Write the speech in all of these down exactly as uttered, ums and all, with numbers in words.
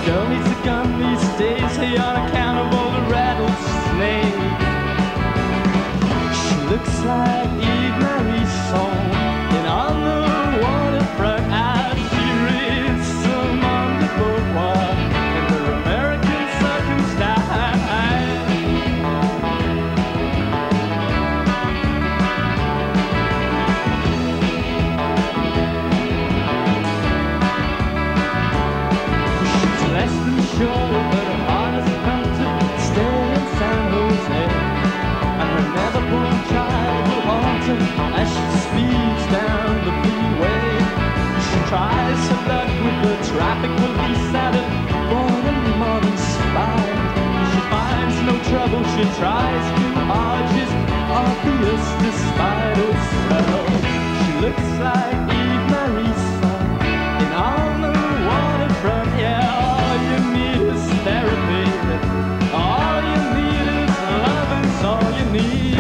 Girl needs a gun these days, hey, on account of all the rattlesnakes. She looks like Eve Marie's song, and on the waterfront as she reads some on the boardwalk in her American circumstance. She's less than sure, but her heart has come to stay in San Jose, and her never-born child will haunt her as she speeds down the freeway. She tries her luck with the traffic police at her born and modern spine. She finds no trouble, she tries too hard, she's obvious despite herself. She looks like Eve Marie's song, and on the waterfront, yeah, all you need is therapy. All you need is love, and it's all you need.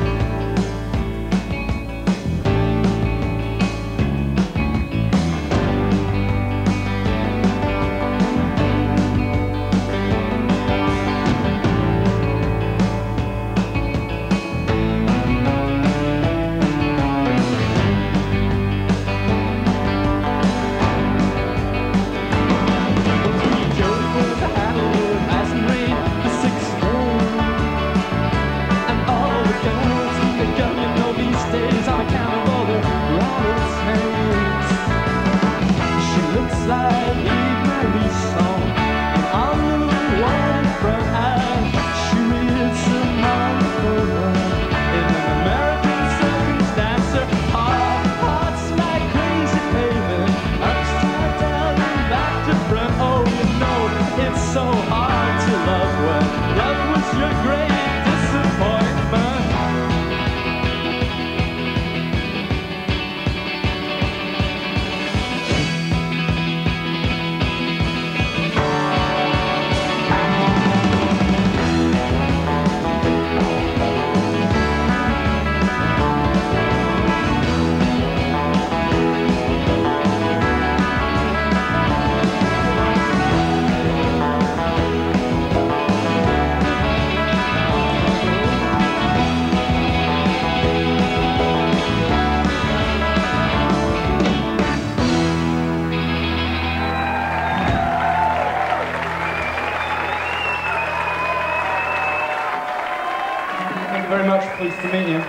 Pleased to meet you.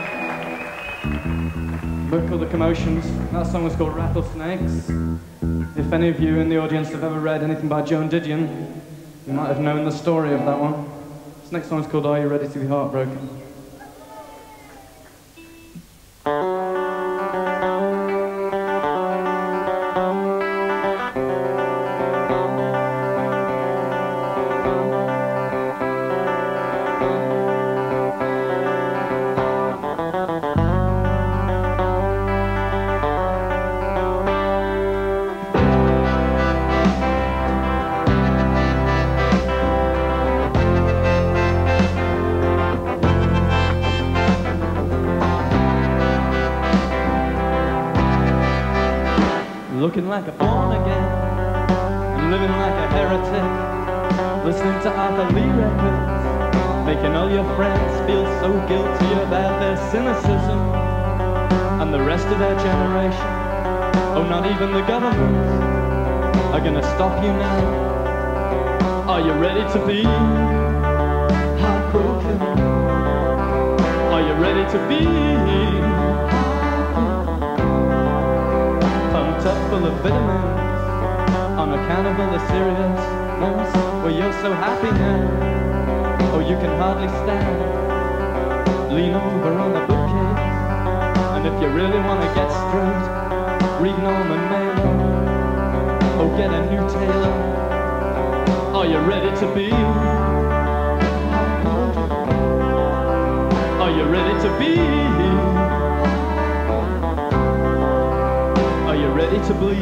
We're called the Commotions. That song was called Rattlesnakes. If any of you in the audience have ever read anything by Joan Didion, you might have known the story of that one. This next song is called Are You Ready to Be Heartbroken? Looking like a born again, living like a heretic, listening to Arthur Lee records, making all your friends feel so guilty about their cynicism, and the rest of their generation, oh, not even the government, are gonna stop you now. Are you ready to be heartbroken? Are you ready to be up full of vitamins on account of all the seriousness? Well, you're so happy now, oh, you can hardly stand. Lean over on the bookcase, and if you really want to get straight, read Norman Mailer, oh, get a new tailor. Are you ready to be? Are you ready to be? Ready to bleed?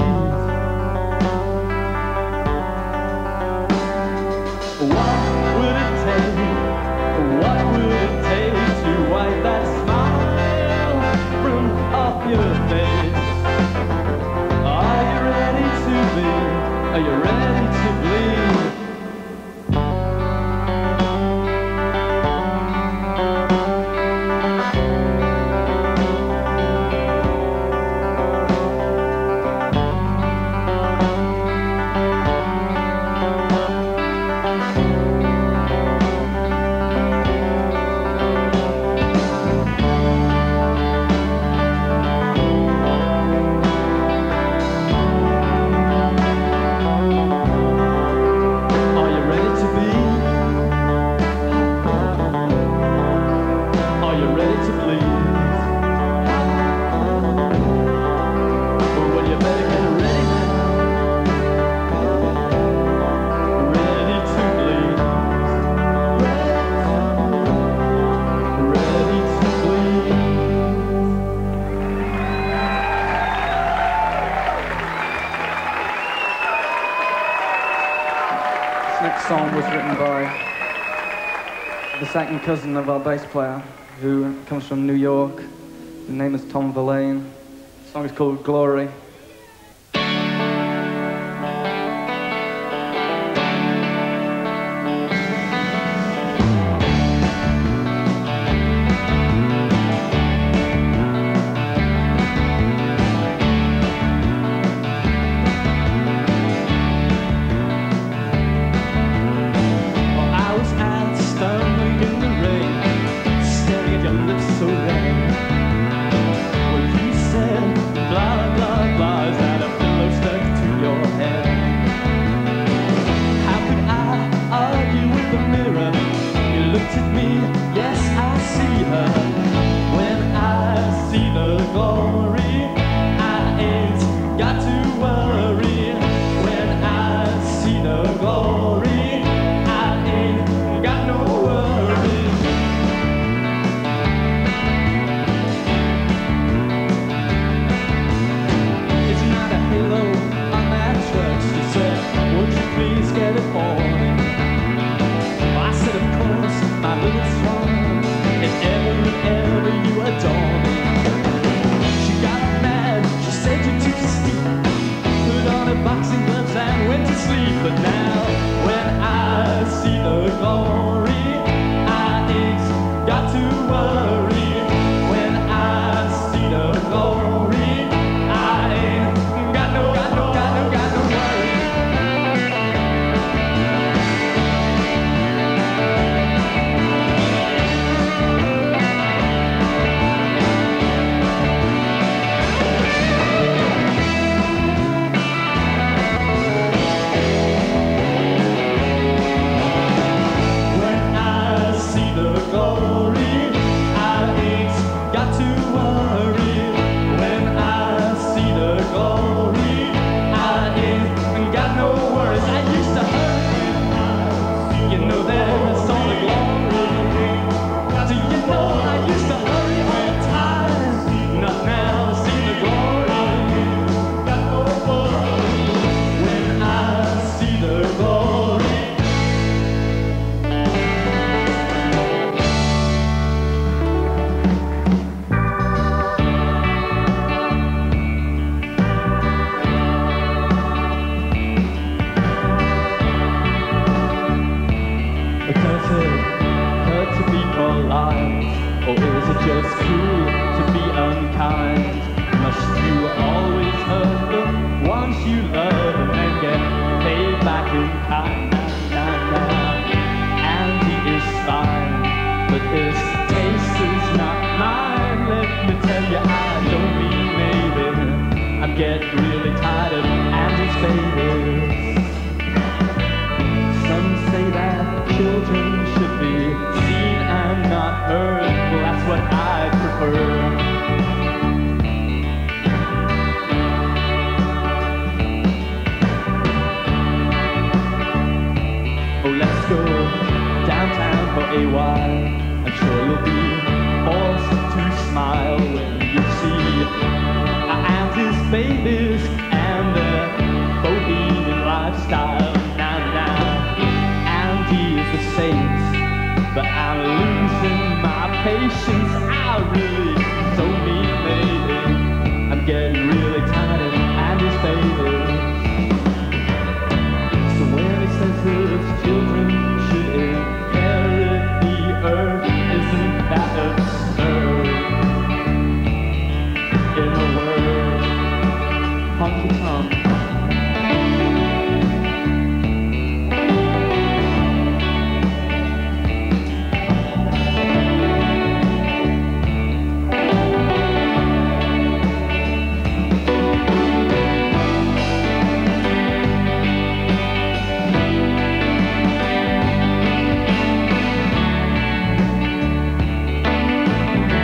What would it take? What would it take to wipe that smile from off your face? Are you ready to be? Are you ready to bleed? next song was written by the second cousin of our bass player, who comes from New York. His name is Tom Verlaine. The song is called Glory.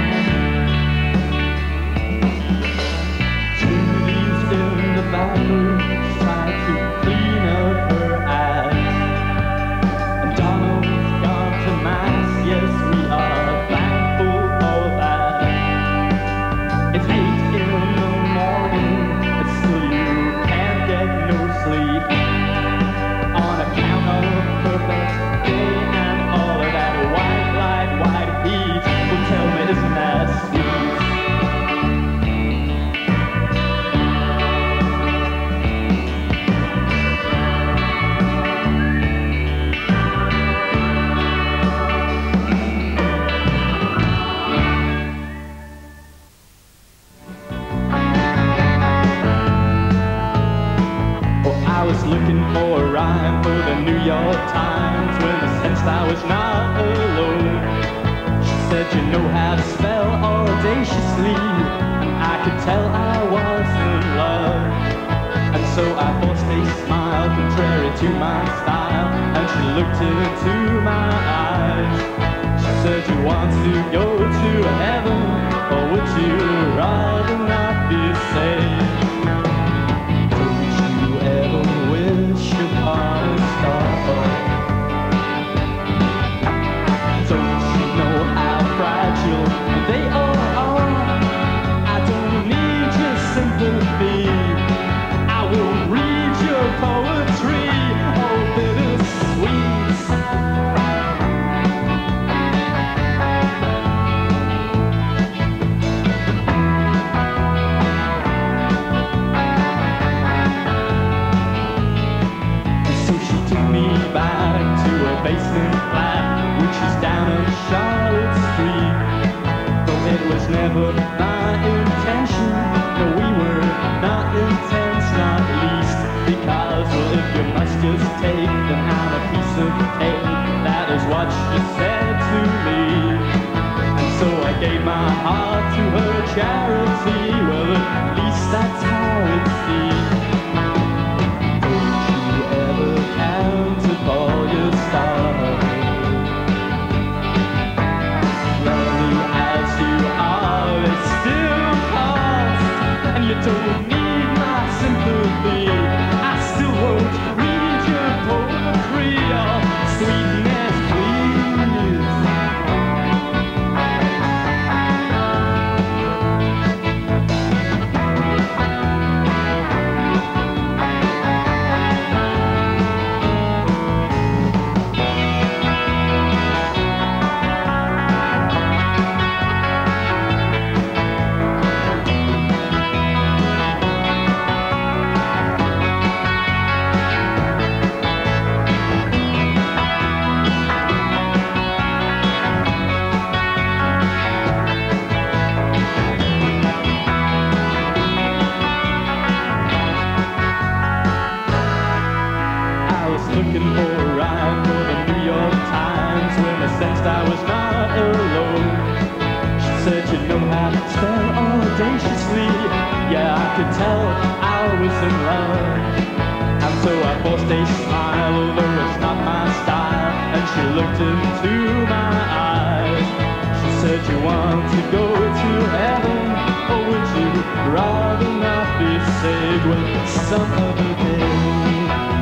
Back I was looking for a rhyme for the New York Times when I sensed I was not alone. She said, you know how to spell audaciously, and I could tell I was in love. And so I forced a smile contrary to my style, and she looked into my eyes. She said, you want to go to heaven, or would you rather not be saved? Don't you ever wish upon a star? Don't you know how fragile they all are? I don't need your sympathy, I will read your poetry, oh bittersweet. Basement flat, which is down on Charlotte Street. Though it was never my intention, no, we were not intense, not least. Because, well, if you must just take, then I'm a piece of cake. That is what she said to me. And so I gave my heart to her charity. Well, at least that's how it seems. Don't you ever count up all your stars? Lovely as you are, they still cost. And you don't need my sympathy, I still won't read your poetry or sweetness, please. Looking for a rhyme for the New York Times when I sensed I was not alone. She said, you know how to spell audaciously. Yeah, I could tell I was in love. And so I forced a smile, although it's not my style. And she looked into my eyes. She said, you want to go to heaven, or would you rather not be saved? Well, some other day.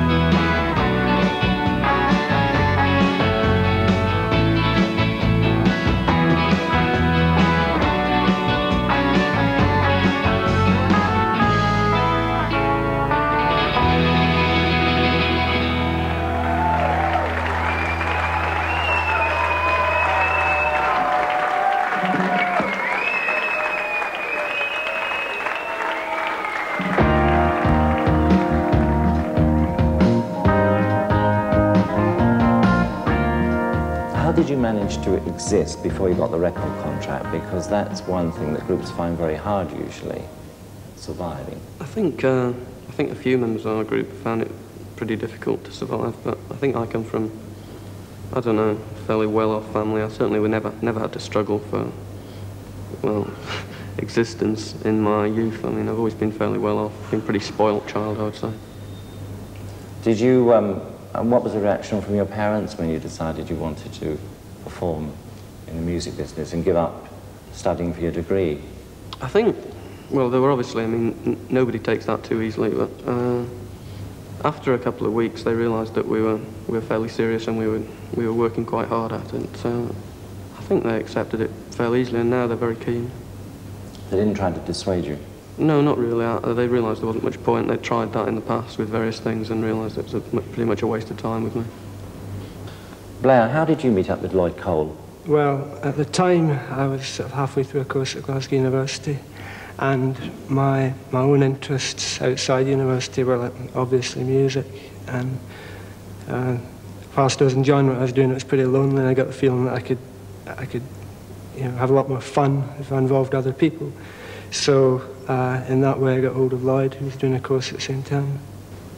How did you manage to exist before you got the record contract? Because that's one thing that groups find very hard usually, surviving. I think, uh, I think a few members of our group found it pretty difficult to survive, but I think I come from, I don't know, a fairly well-off family. I certainly we never, never had to struggle for, well, existence in my youth. I mean, I've always been fairly well-off, been a pretty spoilt child, I would say. Did you, um, and what was the reaction from your parents when you decided you wanted to perform in the music business and give up studying for your degree? I think, well, they were obviously, I mean, n nobody takes that too easily, but uh, after a couple of weeks they realised that we were, we were fairly serious and we were, we were working quite hard at it. So I think they accepted it fairly easily, and now they're very keen. They didn't try to dissuade you? No, not really. Uh, they realised there wasn't much point. They tried that in the past with various things and realised it was a, pretty much a waste of time with me. Blair, how did you meet up with Lloyd Cole? Well, at the time I was sort of halfway through a course at Glasgow University, and my, my own interests outside university were like, obviously music, and uh, whilst I was enjoying what I was doing, it was pretty lonely, and I got the feeling that I could, I could you know, have a lot more fun if I involved other people. So uh, in that way I got hold of Lloyd, who was doing a course at the same time.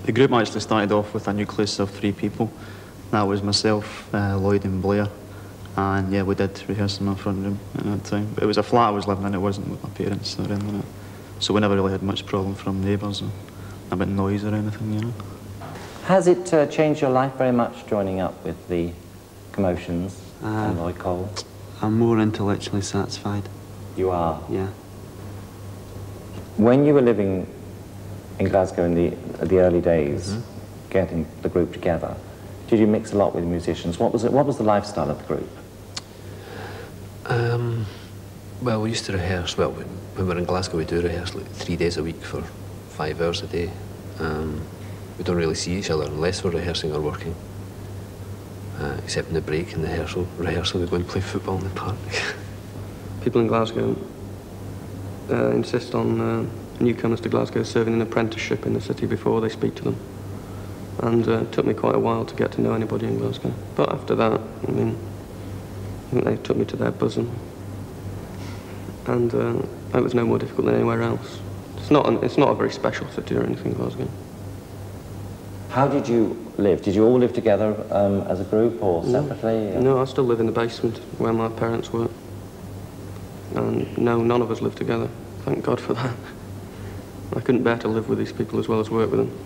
The group actually started off with a nucleus of three people. That was myself, uh, Lloyd and Blair. And yeah, we did rehearse in my front room at that time. But it was a flat I was living in, it wasn't with my parents or anything like that. So we never really had much problem from neighbours about noise or anything, you know. Has it uh, changed your life very much joining up with the Commotions uh, and Lloyd Cole? I'm more intellectually satisfied. You are? Yeah. When you were living in Glasgow in the, the early days, mm-hmm. getting the group together, did you mix a lot with musicians? What was it? What was the lifestyle of the group? Um, well, we used to rehearse. Well, when, when we were in Glasgow, we do rehearse like three days a week for five hours a day. Um, we don't really see each other unless we're rehearsing or working, uh, except in the break in the rehearsal. Rehearsal, we go and play football in the park. People in Glasgow uh, insist on uh, newcomers to Glasgow serving an apprenticeship in the city before they speak to them. And uh, it took me quite a while to get to know anybody in Glasgow. But after that, I mean, I think they took me to their bosom. And uh, it was no more difficult than anywhere else. It's not, an, it's not a very special city or anything, Glasgow. How did you live? Did you all live together um, as a group or separately? No. no, I still live in the basement where my parents were. And no, none of us live together. Thank God for that. I couldn't bear to live with these people as well as work with them.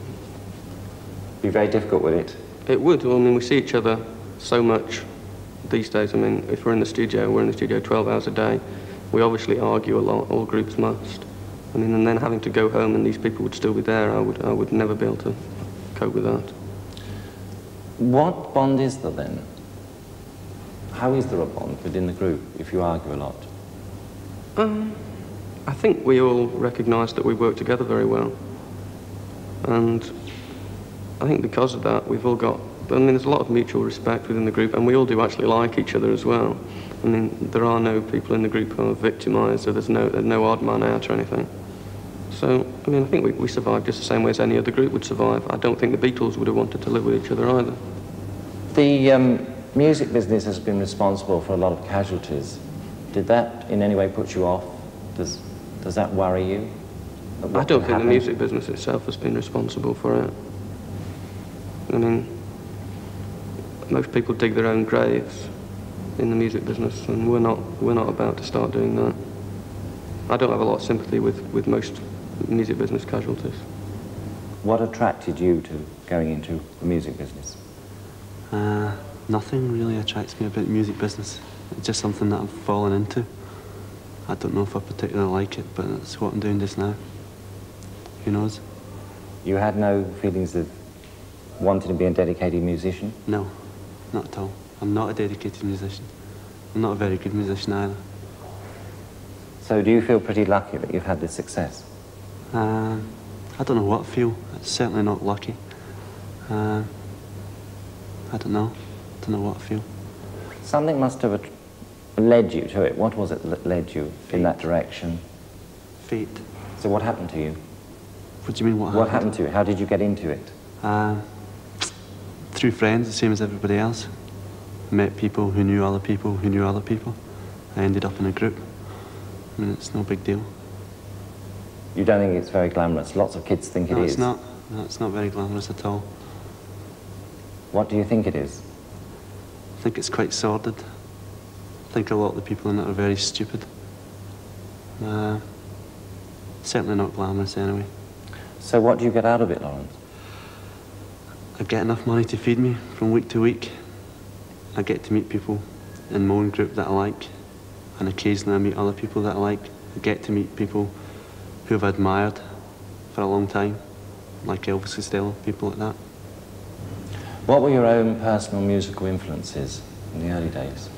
Be very difficult with it? It would. Well, I mean, we see each other so much these days. I mean, if we're in the studio, we're in the studio twelve hours a day. We obviously argue a lot. All groups must. I mean, and then having to go home and these people would still be there, I would, I would never be able to cope with that. What bond is there then? How is there a bond within the group if you argue a lot? Um, I think we all recognise that we work together very well. And I think because of that, we've all got, I mean, there's a lot of mutual respect within the group, and we all do actually like each other as well. I mean, there are no people in the group who are victimised, or there's no, there's no odd man out or anything. So, I mean, I think we, we survive just the same way as any other group would survive. I don't think the Beatles would have wanted to live with each other either. The um, music business has been responsible for a lot of casualties. Did that in any way put you off? Does, does that worry you? I don't think the music business itself has been responsible for it. I mean, most people dig their own graves in the music business, and we're not, we're not about to start doing that. I don't have a lot of sympathy with, with most music business casualties. What attracted you to going into the music business? Uh, nothing really attracts me about the music business. It's just something that I've fallen into. I don't know if I particularly like it, but that's what I'm doing just now. Who knows? You had no feelings of wanting to be a dedicated musician? No, not at all. I'm not a dedicated musician. I'm not a very good musician either. So do you feel pretty lucky that you've had this success? Uh, I don't know what I feel. It's certainly not lucky. Uh, I don't know. I don't know what I feel. Something must have led you to it. What was it that led you Fate. in that direction? Fate. So what happened to you? What do you mean, what happened? What happened to you? How did you get into it? Uh, through friends, the same as everybody else. Met people who knew other people who knew other people. I ended up in a group. I mean, it's no big deal. You don't think it's very glamorous? Lots of kids think no, it it's is. Not. No, it's not very glamorous at all. What do you think it is? I think it's quite sordid. I think a lot of the people in it are very stupid. Uh, certainly not glamorous anyway. So what do you get out of it, Lawrence? I get enough money to feed me from week to week. I get to meet people in my own group that I like, and occasionally I meet other people that I like. I get to meet people who I've admired for a long time, like Elvis Costello, people like that. What were your own personal musical influences in the early days?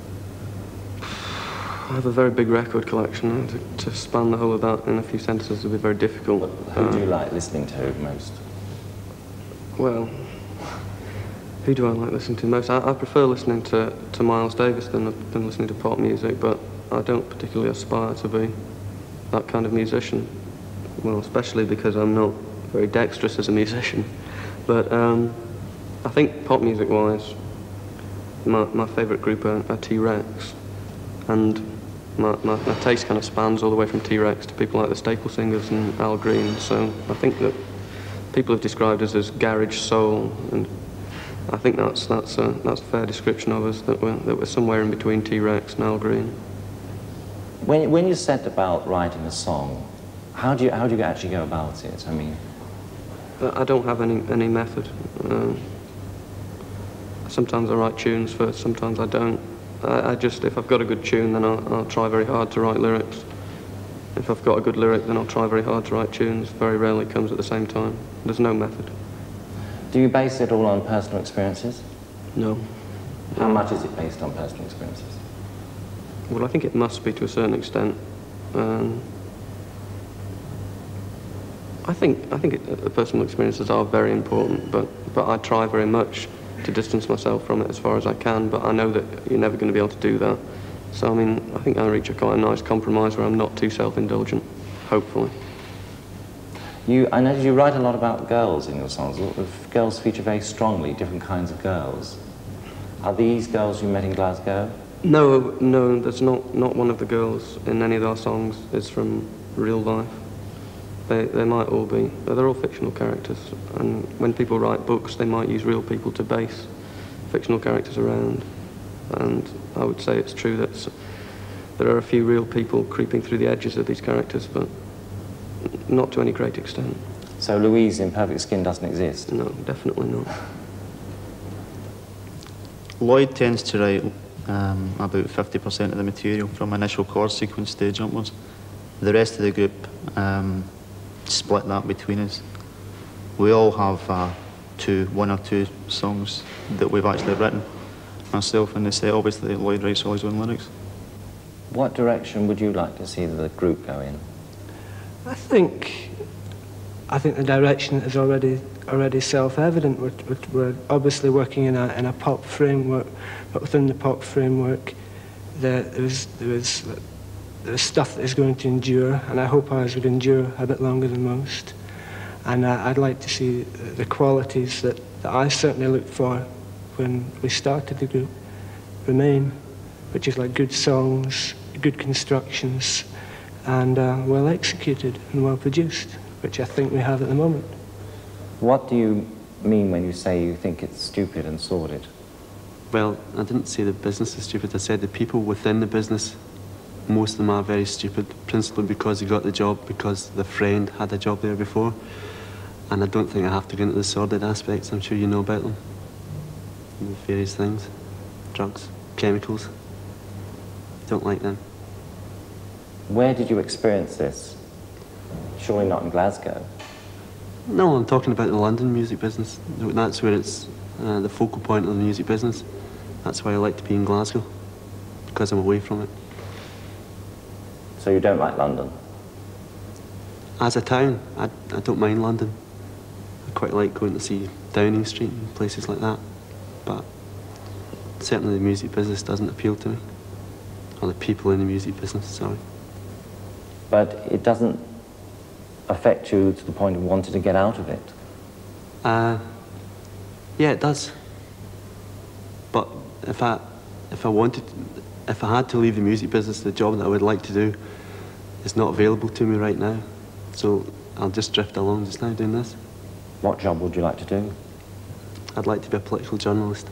I have a very big record collection. To, to span the whole of that in a few sentences would be very difficult. Who do you like listening to most? Well, who do I like listening to most? I, I prefer listening to, to Miles Davis than, than listening to pop music, but I don't particularly aspire to be that kind of musician. Well, especially because I'm not very dexterous as a musician. But um, I think pop music-wise, my, my favourite group are, are T-Rex. And my, my, my taste kind of spans all the way from T-Rex to people like the Staple Singers and Al Green. So I think that people have described us as garage soul, and I think that's that's a that's a fair description of us. That we're that we're somewhere in between T-Rex and Al Green. When when you set about writing a song, how do you how do you actually go about it? I mean, I don't have any any method. Uh, sometimes I write tunes first, sometimes I don't. I, I just if I've got a good tune, then I'll, I'll try very hard to write lyrics. If I've got a good lyric, then I'll try very hard to write tunes. Very rarely comes at the same time. There's no method. Do you base it all on personal experiences? No. How much is it based on personal experiences? Well, I think it must be to a certain extent. Um, I think I think it, uh, personal experiences are very important, but but I try very much to distance myself from it as far as I can. But I know that you're never going to be able to do that. So I mean, I think I reach a quite a nice compromise where I'm not too self-indulgent. Hopefully. You, I notice you write a lot about girls in your songs. Girls feature very strongly, different kinds of girls. Are these girls you met in Glasgow? No, no, there's not, not one of the girls in any of our songs is from real life. They, they might all be, but they're all fictional characters. And when people write books, they might use real people to base fictional characters around. And I would say it's true that there are a few real people creeping through the edges of these characters, but not to any great extent. So Louise in Perfect Skin doesn't exist? No, definitely not. Lloyd tends to write um, about fifty percent of the material from initial chord sequence stage upwards. The rest of the group um, split that between us. We all have uh, two, one or two songs that we've actually written. Myself and the set, obviously Lloyd writes all his own lyrics. What direction would you like to see the group go in? I think, I think the direction is already already self-evident. We're, we're obviously working in a in a pop framework, but within the pop framework, there is there is there is stuff that is going to endure, and I hope ours would endure a bit longer than most. And uh, I'd like to see the qualities that, that I certainly looked for when we started the group remain, which is like good songs, good constructions, and uh, well executed and well produced, which I think we have at the moment. What do you mean when you say you think it's stupid and sordid? Well, I didn't say the business is stupid. I said the people within the business, most of them are very stupid, principally because they got the job because the friend had a job there before. And I don't think I have to go into the sordid aspects. I'm sure you know about them. Various things, drugs, chemicals. Don't like them. Where did you experience this? Surely not in Glasgow. No, I'm talking about the London music business. That's where it's uh, the focal point of the music business. That's why I like to be in Glasgow, because I'm away from it. So you don't like London? As a town, I, I don't mind London. I quite like going to see Downing Street and places like that. But certainly the music business doesn't appeal to me. Or the people in the music business, sorry. But it doesn't affect you to the point of wanting to get out of it? Uh, yeah, it does. But if I, if I wanted, if I had to leave the music business, the job that I would like to do is not available to me right now. So I'll just drift along just now doing this. What job would you like to do? I'd like to be a political journalist.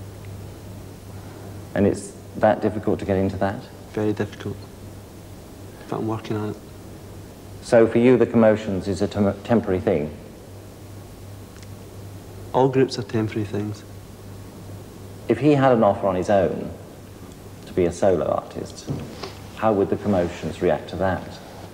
And it's that difficult to get into that? Very difficult. But I'm working on it. So for you, the Commotions is a tem temporary thing? All groups are temporary things. If he had an offer on his own to be a solo artist, how would the Commotions react to that?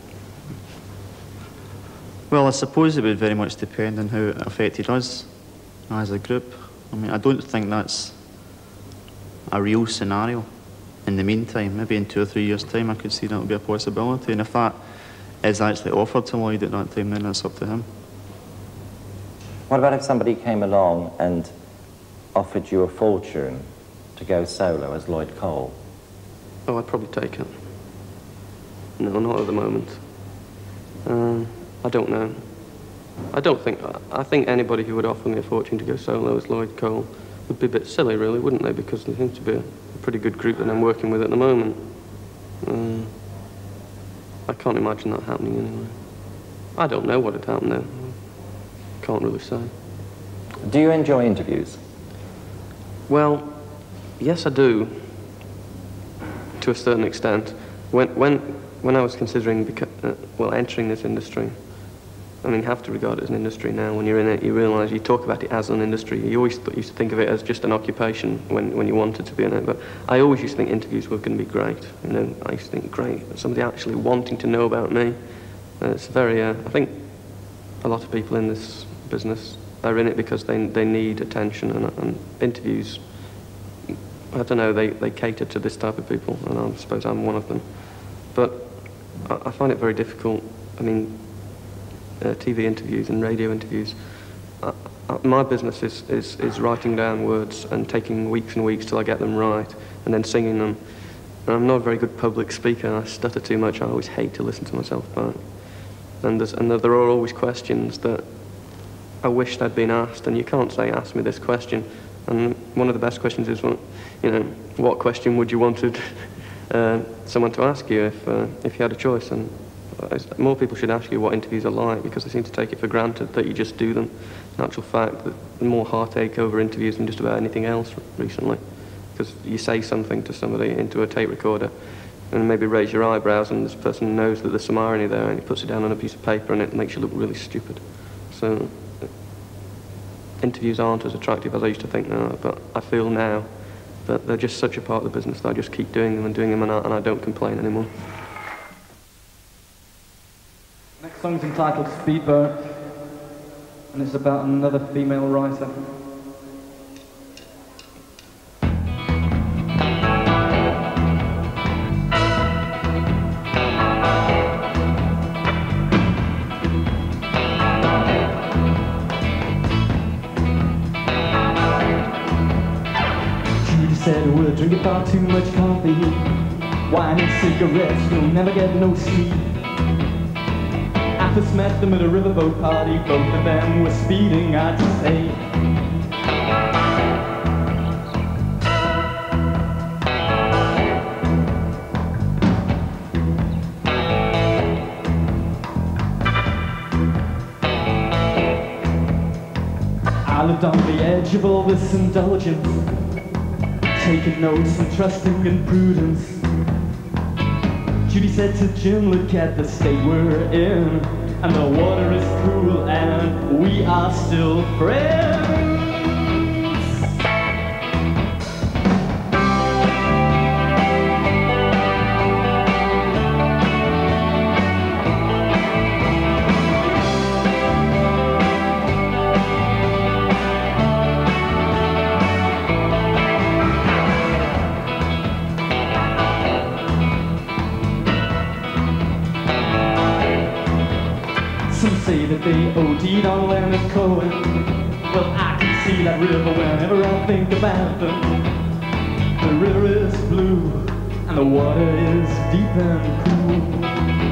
Well, I suppose it would very much depend on how it affected us as a group. I mean, I don't think that's a real scenario. In the meantime, maybe in two or three years' time, I could see that would be a possibility. And if that is actually offered to Lloyd at that time, then that's up to him. What about if somebody came along and offered you a fortune to go solo as Lloyd Cole? Oh, I'd probably take it. No, not at the moment. Um, I don't know. I don't think... I think anybody who would offer me a fortune to go solo as Lloyd Cole would be a bit silly, really, wouldn't they? Because there seems to be a, a pretty good group that I'm working with at the moment. Um, I can't imagine that happening anyway. I don't know what would happen though. can't really say. Do you enjoy interviews? Well, yes, I do, to a certain extent. When when when I was considering beca uh, well entering this industry, I mean, you have to regard it as an industry now. When you're in it, you realise you talk about it as an industry. You always th used to think of it as just an occupation when when you wanted to be in it. But I always used to think interviews were going to be great. You know, I used to think, great, somebody actually wanting to know about me. Uh, it's very. Uh, I think a lot of people in this business are in it because they they need attention, and, and interviews. I don't know. They they cater to this type of people, and I suppose I'm one of them. But I, I find it very difficult. I mean. Uh, T V interviews and radio interviews. Uh, uh, my business is, is, is writing down words and taking weeks and weeks till I get them right, and then singing them. And I'm not a very good public speaker. I stutter too much. I always hate to listen to myself back. And, there's, and there are always questions that I wish they'd been asked, and you can't say, ask me this question. And one of the best questions is, well, you know, what question would you wanted uh, someone to ask you if, uh, if you had a choice? And more people should ask you what interviews are like, because they seem to take it for granted that you just do them. In actual fact, there's more heartache over interviews than just about anything else recently. Because you say something to somebody into a tape recorder and maybe raise your eyebrows, and this person knows that there's some irony there, and he puts it down on a piece of paper and it makes you look really stupid. So interviews aren't as attractive as I used to think now, but I feel now that they're just such a part of the business that I just keep doing them and doing them, and I, and I don't complain anymore. Next song's entitled Speedboat, and it's about another female writer. Judy said we'll drink about too much coffee, wine and cigarettes, we'll never get no sleep. I first met them at a riverboat party, both of them were speeding, I'd say. I lived on the edge of all this indulgence, taking notes and trusting in prudence. Judy said to Jim, look at the state we're in, and the water is cool and we are still friends. Some say that they O D'd on Leonard Cohen. Well, I can see that river whenever I think about them. The river is blue and the water is deep and cool.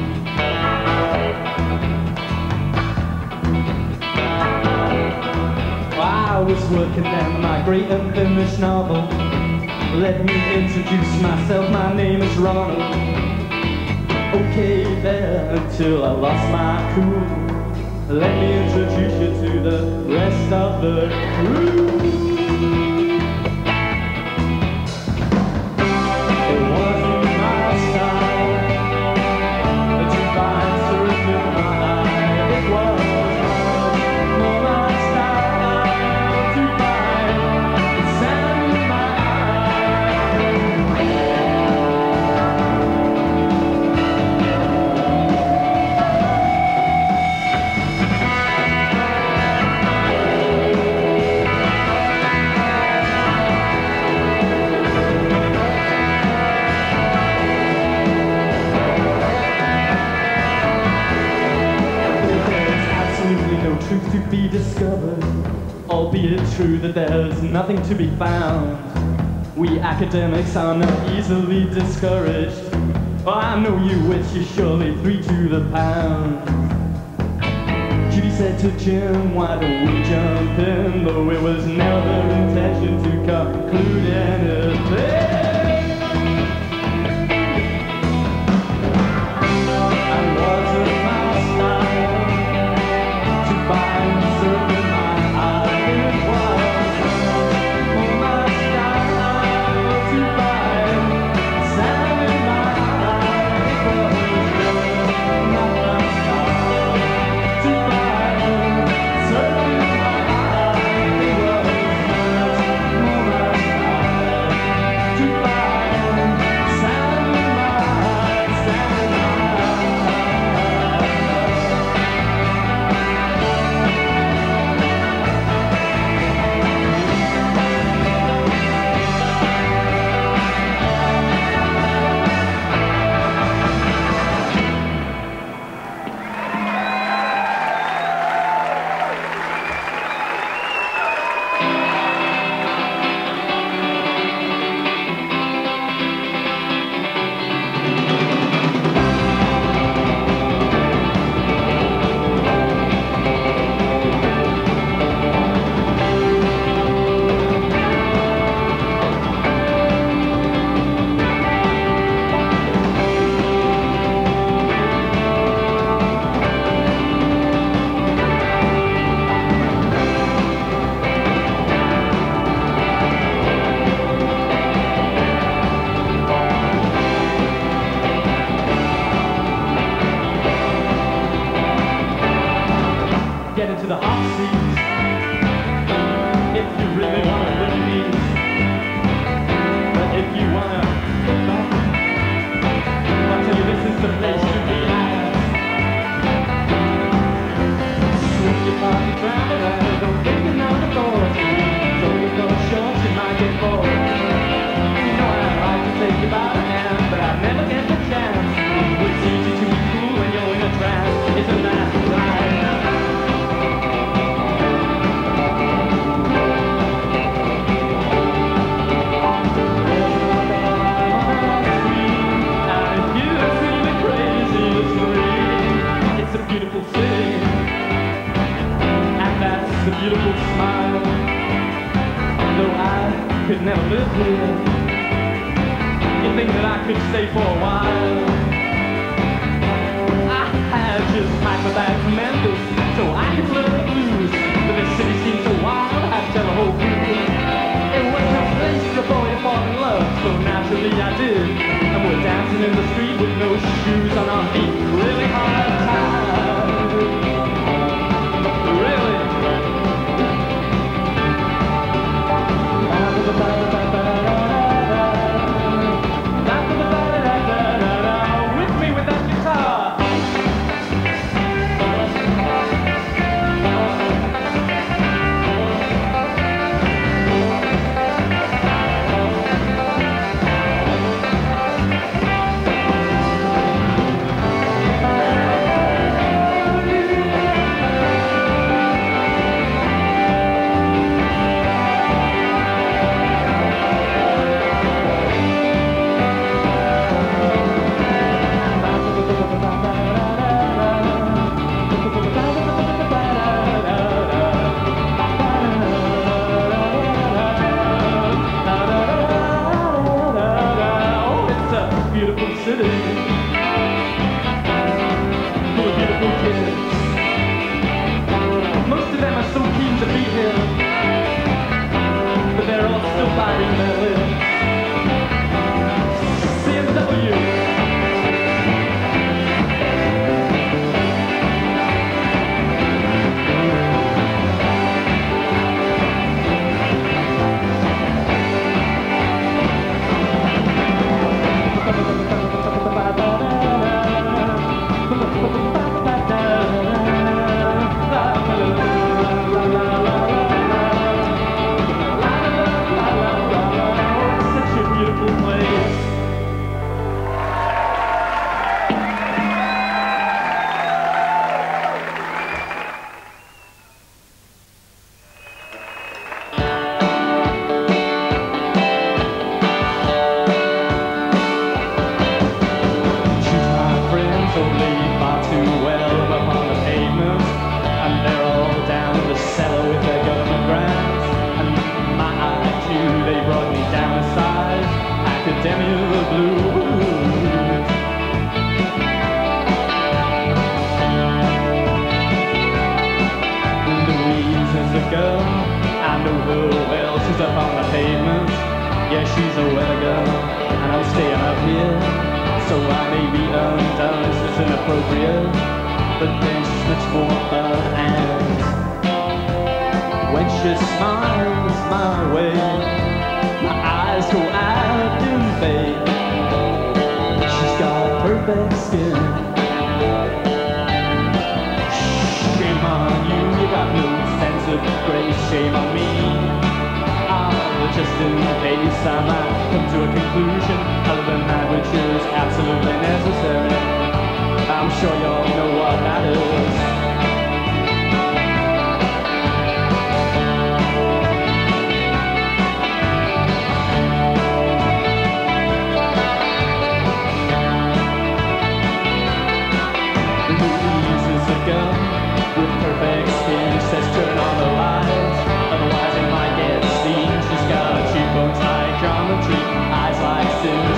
I was working on my great unfinished novel. Let me introduce myself, my name is Ronald. Okay there until I lost my cool. Let me introduce you to the rest of the crew. It wasn't my style to find surf in my eye. It was more my style to find the sand in my truth to be discovered, albeit true that there's nothing to be found. We academics are not easily discouraged. Oh, I know you, which is surely three to the pound. Judy said to Jim, why don't we jump in, though it was never her intention to conclude anything. And wasn't my style to find certain overseas. If you really wanna leave me, but if you wanna look back, I'll tell you this is the place to be at. Swing your party round around, don't think you're not a boss. Throw your gun short, you might get bored. You know I'd like to take you by the hand, but I never get the chance. It's easy to be cool when you're in a trance. It's a nice life. It's a beautiful city, and that's a beautiful smile. Though I could never live here, you think that I could stay for a while? I had just packed my bag from Memphis, so I could learn the blues. But this city seems so wild, I had to tell the whole crew. It was no place for a boy to fall in love, so naturally I did. And we're dancing in the street with no shoes on our feet. Really hard time. Really. With me with that guitar. Eyes like silver.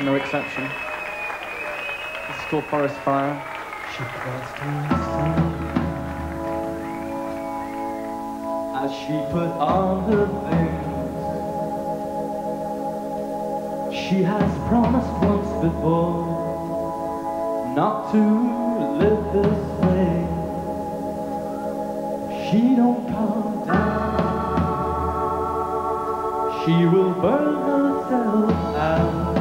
no exception. This is called Forest Fire. She crossed her sun as she put on her things. She has promised once before not to live this way. She don't calm down, she will burn herself out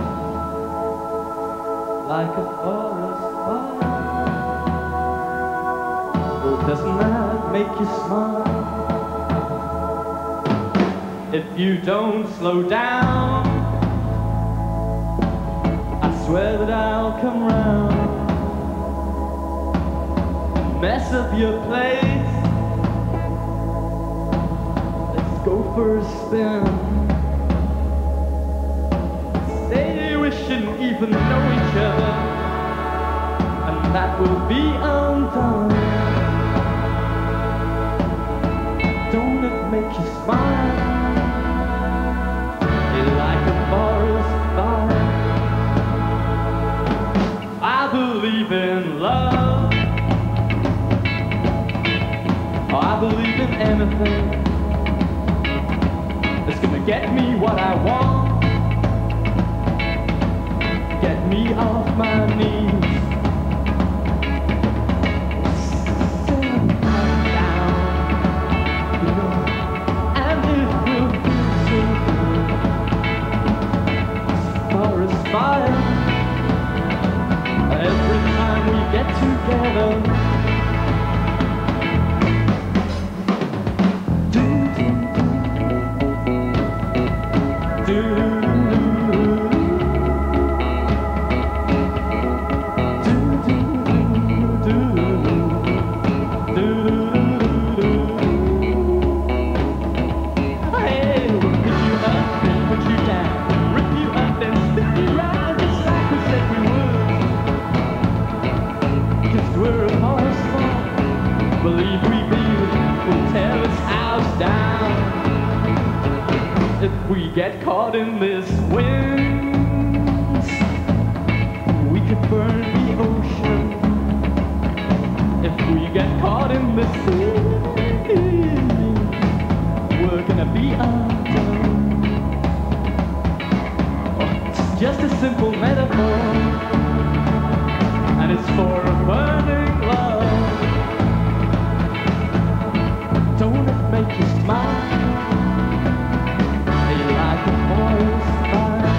like a forest fire. Well, doesn't that make you smile? If you don't slow down, I swear that I'll come round and mess up your place. Let's go for a spin. Say we shouldn't even know each other, and that will be undone. Don't it make you smile? You're like a forest fire. I believe in love. Oh, I believe in anything that's gonna get me what I want, get me off my knees. Sit down, you know, and it will feel so good. Forest fire. Every time we get together, do do do do do do. Hey, we'll pick you up and put you down, rip you up and spin you round, just like we said we would. We're a forest fire. Believe we be, we'll tear this house down. If we get caught in this wind, we could burn the ocean. If we get caught in this sea, we're gonna be undone. Oh, it's just a simple metaphor, and it's for a burning love. Don't it make you smile? You like a forest fire.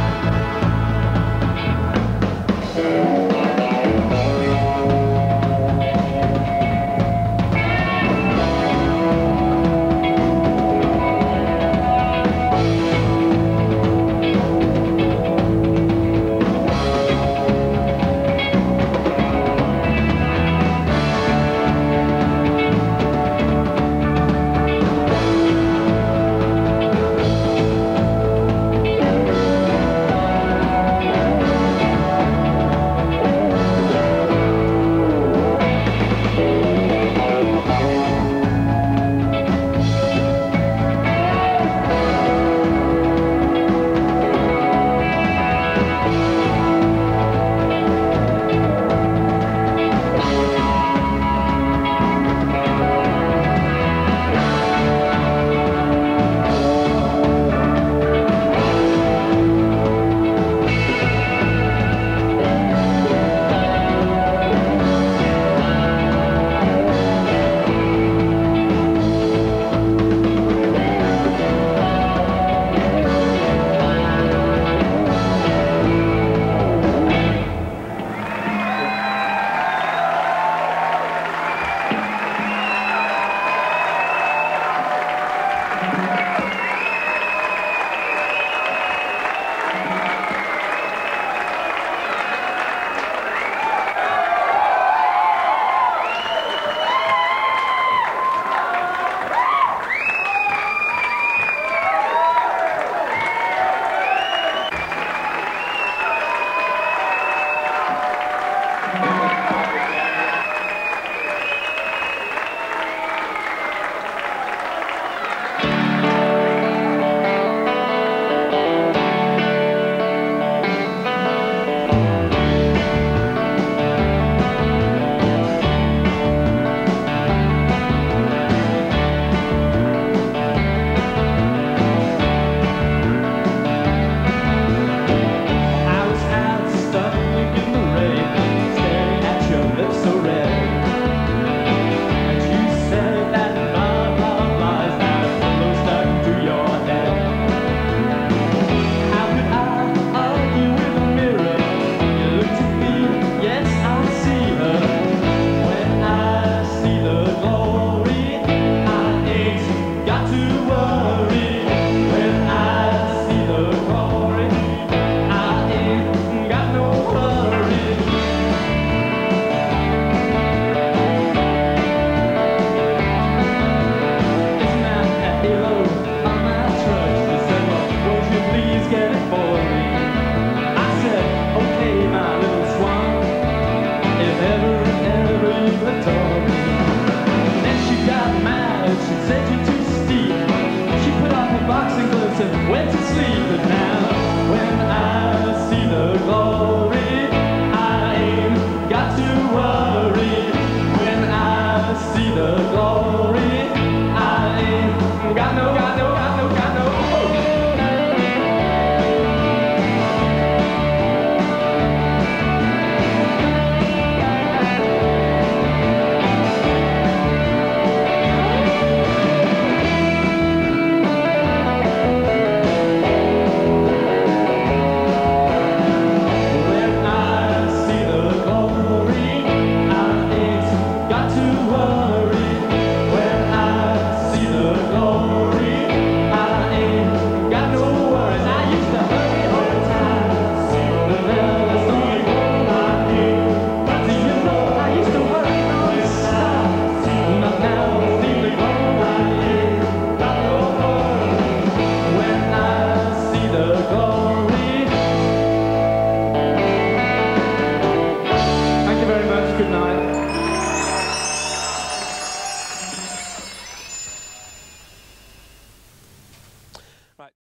tired, she said you're too steep. She put on her boxing gloves and went to sleep, but now